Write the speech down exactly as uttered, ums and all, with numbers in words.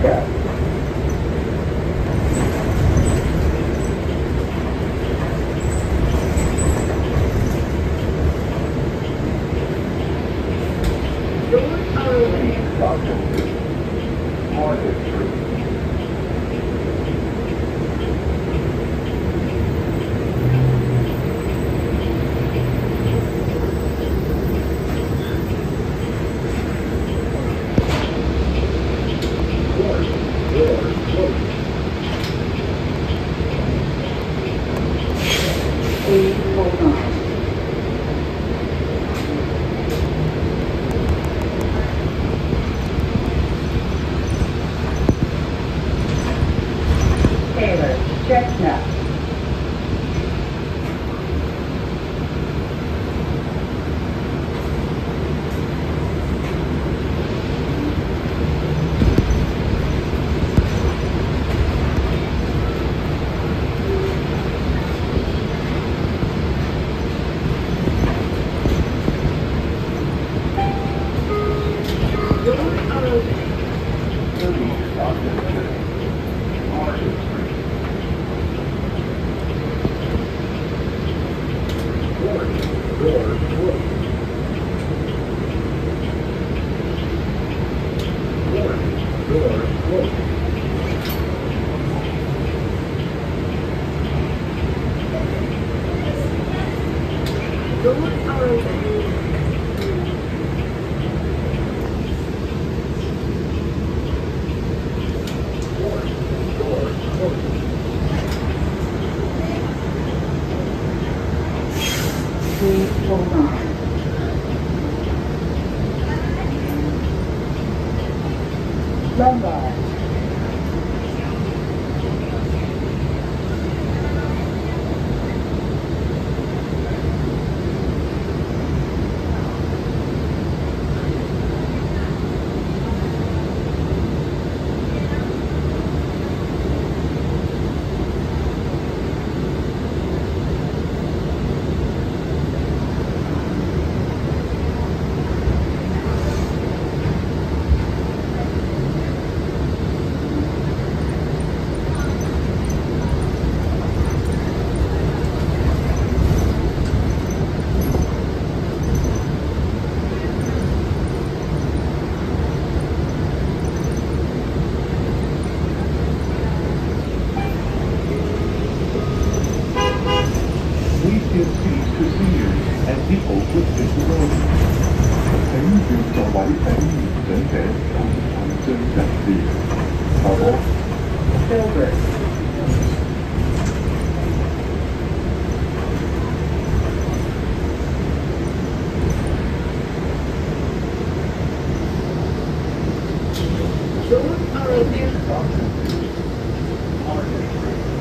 step. Doors are open. Doctor, Market Street. Please hold on. Taylor, Chestnut. Doors are open. Please, Doctor, Market Street. Doors, doors, closed. Doors, doors, closed. Doors are open. Doors, doors, closed. Please hold on. Lumbar. Please give seats to seniors and people with disabilities. 請讓座位俾長者同殘障人士。好冇？ Silver. Doors are open. Doctor, Market Street.